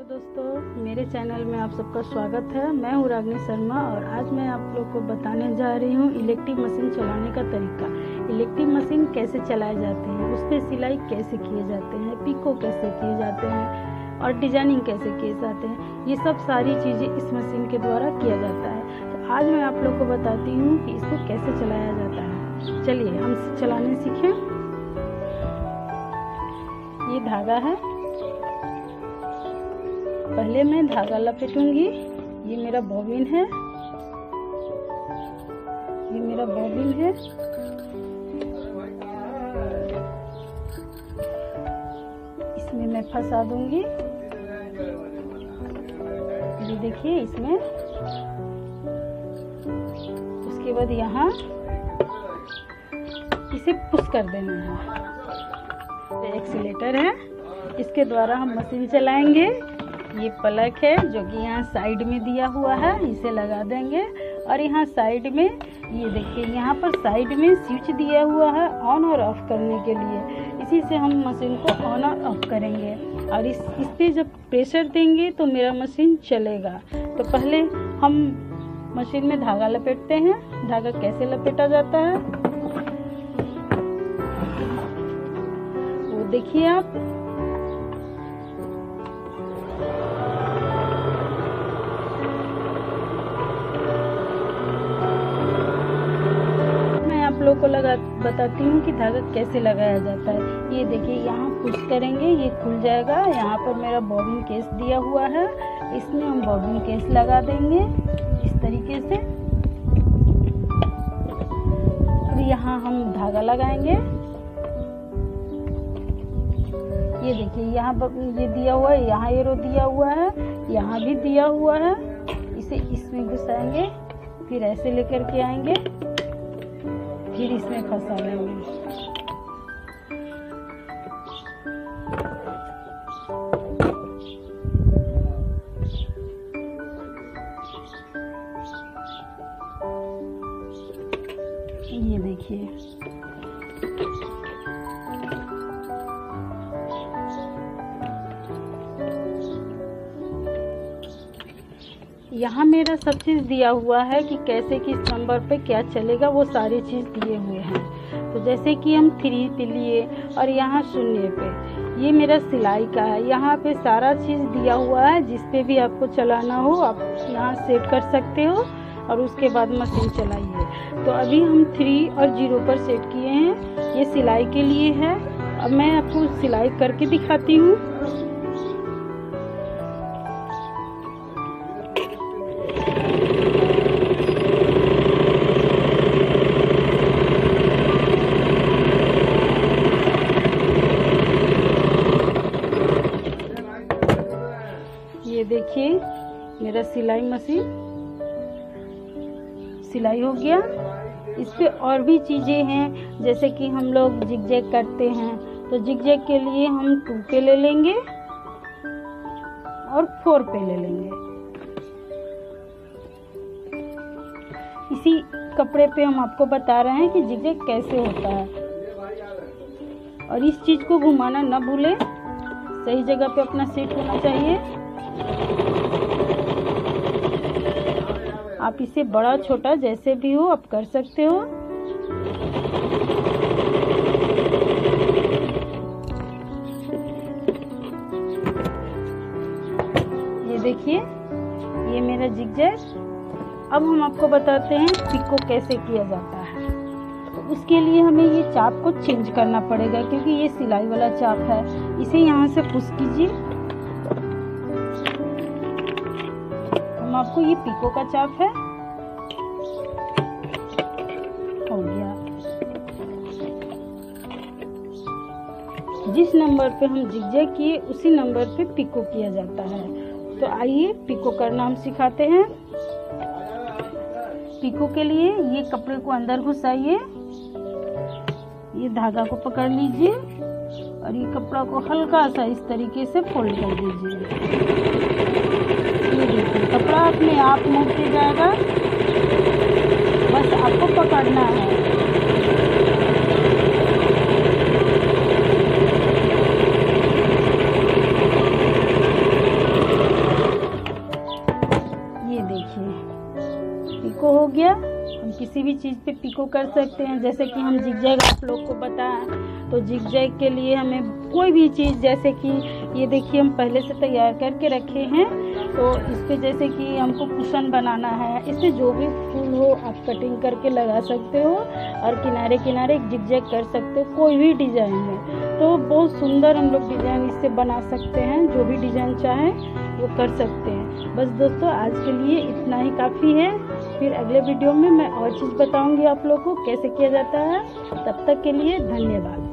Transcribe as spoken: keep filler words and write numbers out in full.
Hello दोस्तों, मेरे channel में आप सबका स्वागत है। मैं हूँ रागिनी शर्मा और आज मैं आप लोग को बताने जा रही हूँ इलेक्ट्रिक मशीन चलाने का तरीका। इलेक्ट्रिक मशीन कैसे चलाए जाते हैं, उस पर सिलाई कैसे किए जाते हैं, पिको कैसे किए जाते हैं और डिजाइनिंग कैसे किए जाते हैं, ये सब सारी चीज़ें इस मशीन के द्वारा किया जाता है। तो आज मैं आप लोग को बताती हूँ कि इसको कैसे चलाया जाता है। चलिए हम चलाने सीखें। ये धागा है, पहले मैं धागा लपेटूंगी। ये मेरा बॉबिन है, ये मेरा बॉबिन है। इसमें मैं फंसा दूंगी। ये देखिए इसमें। उसके बाद यहाँ इसे पुश कर देना है। ये एक्सीलेटर है, इसके द्वारा हम मशीन चलाएंगे। ये प्लग है जो कि यहाँ साइड में दिया हुआ है, इसे लगा देंगे। और यहाँ साइड में ये देखिए, यहाँ पर साइड में स्विच दिया हुआ है ऑन और ऑफ करने के लिए। इसी से हम मशीन को ऑन और ऑफ करेंगे और इस इस पे जब प्रेशर देंगे तो मेरा मशीन चलेगा। तो पहले हम मशीन में धागा लपेटते हैं। धागा कैसे लपेटा जाता है वो देखिए आप। आप लोगों को लगा बताती हूँ कि धागा कैसे लगाया जाता है। ये देखिए, यहाँ पुश करेंगे, ये खुल जाएगा। यहाँ पर मेरा बॉबिन केस दिया हुआ है, इसमें हम बॉबिन केस लगा देंगे इस तरीके से। अब यहाँ हम धागा लगाएंगे। ये देखिए, यहाँ ये दिया हुआ है, यहाँ एरो दिया हुआ है, यहाँ भी दिया हुआ है। इसे इसमें घुसाएंगे, फिर ऐसे लेकर के आएंगे, फिर इसमें फंसा लेंगे। ये देखिए, यहाँ मेरा सब चीज़ दिया हुआ है कि कैसे किस नंबर पे क्या चलेगा, वो सारी चीज़ दिए हुए हैं। तो जैसे कि हम थ्री पे लिए और यहाँ शून्य पे, ये मेरा सिलाई का है। यहाँ पे सारा चीज़ दिया हुआ है, जिस पे भी आपको चलाना हो आप यहाँ सेट कर सकते हो और उसके बाद मशीन चलाइए। तो अभी हम थ्री और जीरो पर सेट किए हैं, ये सिलाई के लिए है। अब मैं आपको सिलाई करके दिखाती हूँ। ये देखिए, मेरा सिलाई मशीन सिलाई हो गया। इस पे और भी चीज़ें हैं, जैसे कि हम लोग जिगजैग करते हैं, तो जिगजैग के लिए हम टू पे ले लेंगे और फोर पे ले लेंगे। इसी कपड़े पे हम आपको बता रहे हैं कि जिगजैग कैसे होता है। और इस चीज़ को घुमाना ना भूलें, सही जगह पे अपना सेट होना चाहिए। आप इसे बड़ा छोटा जैसे भी हो आप कर सकते हो। ये देखिए, ये मेरा जिगजैग। अब हम आपको बताते हैं पिको कैसे किया जाता है। तो उसके लिए हमें ये चाप को चेंज करना पड़ेगा, क्योंकि ये सिलाई वाला चाप है। इसे यहाँ से पुश कीजिए। आपको ये पिको का चाप है, हो गया। जिस नंबर पे हम जिगजैग किए उसी नंबर पे पिको किया जाता है। तो आइए पिको करना हम सिखाते हैं। पिको के लिए ये कपड़े को अंदर घुसाइए, ये धागा को पकड़ लीजिए और ये कपड़ा को हल्का सा इस तरीके से फोल्ड कर दीजिए। ये देखिए, कपड़ा अपने आप मूव हो जाएगा, बस आपको पकड़ना है। किसी भी चीज़ पे पिको कर सकते हैं। जैसे कि हम जिगजैग आप लोग को पता है, तो जिगजैग के लिए हमें कोई भी चीज़, जैसे कि ये देखिए हम पहले से तैयार करके रखे हैं, तो इस पर जैसे कि हमको कुशन बनाना है, इससे जो भी फूल हो आप कटिंग करके लगा सकते हो और किनारे किनारे जिगजैग कर सकते हो कोई भी डिज़ाइन में। तो बहुत सुंदर हम लोग डिज़ाइन इससे बना सकते हैं, जो भी डिज़ाइन चाहें वो कर सकते हैं। बस दोस्तों आज के लिए इतना ही काफ़ी है। फिर अगले वीडियो में मैं और चीज़ बताऊंगी आप लोग को कैसे किया जाता है। तब तक के लिए धन्यवाद।